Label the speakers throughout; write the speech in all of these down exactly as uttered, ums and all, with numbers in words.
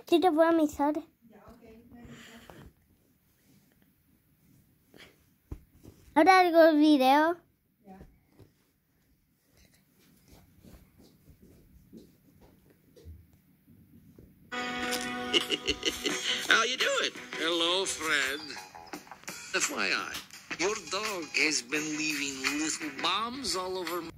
Speaker 1: Sí te voy a avisar. Ahora hago el video.
Speaker 2: How you doing? Hello, Fred. F Y I, your dog has been leaving little bombs all over my...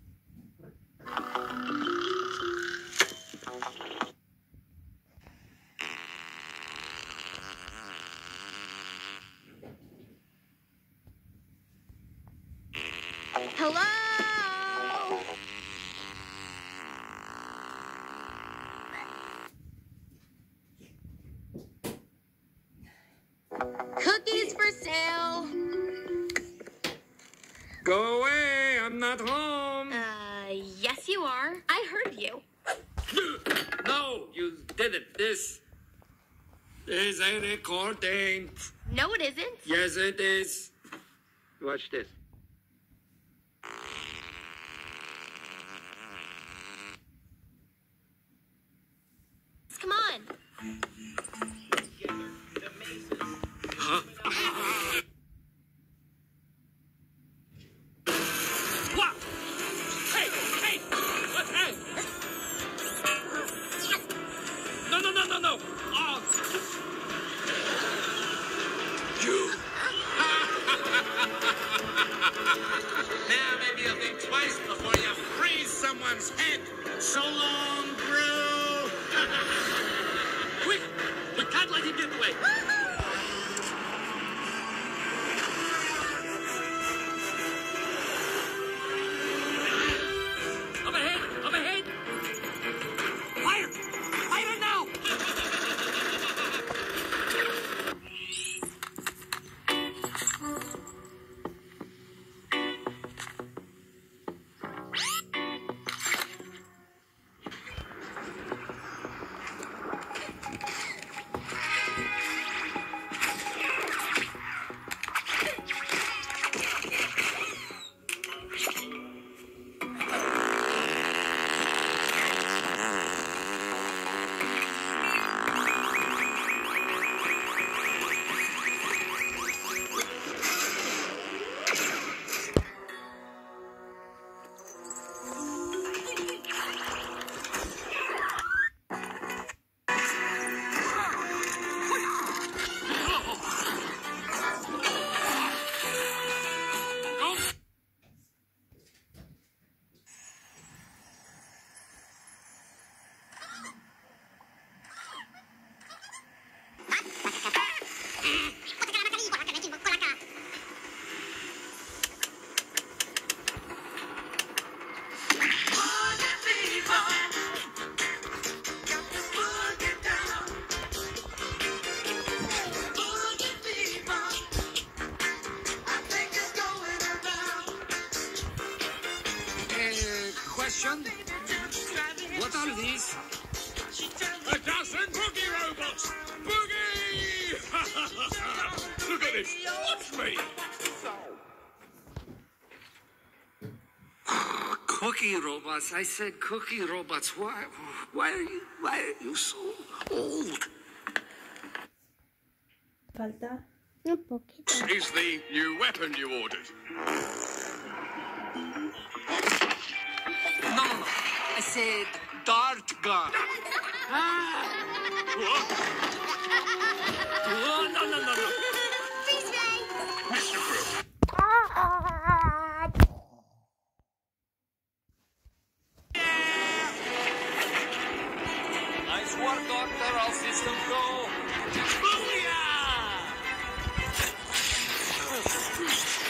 Speaker 3: Hello? Cookies for sale.
Speaker 2: Go away, I'm not home.
Speaker 3: Uh, yes you are. I heard you.
Speaker 2: No, you didn't. This is a recording.
Speaker 3: No, it isn't.
Speaker 2: Yes, it is. Watch this.
Speaker 3: Come on.
Speaker 2: Huh? What? Hey, hey, what? Hey. No, no, no, no, no. Oh. You. Now maybe you'll think twice before you freeze someone's head. So long, Brew. Quick, we can't let him get away. Up ahead, up ahead. Fire, fire now. Question? What are these? A dozen boogie robots! Boogie! Look at this! Watch me! Cookie robots. I said cookie robots. Why? Why are you? Why are you so old?
Speaker 1: Falta un poquito.
Speaker 4: Is the new weapon you ordered?
Speaker 2: No, no, no. I said dart gun. Ah.
Speaker 4: What?
Speaker 2: Oh, no, no, no, no.
Speaker 3: Freeze ray.
Speaker 4: Mister Brew.
Speaker 2: Nice work, Doctor. All systems go. Booyah!